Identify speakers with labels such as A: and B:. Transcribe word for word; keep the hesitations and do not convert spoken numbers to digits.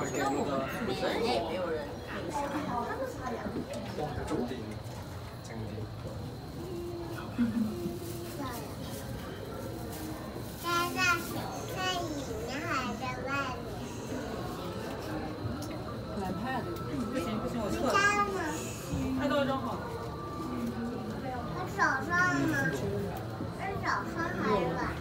A: 那我们别人也没有人敢杀。
B: 哇，这么低，这么低。
C: 在在在里面还是在外面？
D: 来拍了，
A: 不行不行，我撤了。
C: 家呢？
A: 拍到就好。
C: 我手上呢？是手上还是晚上？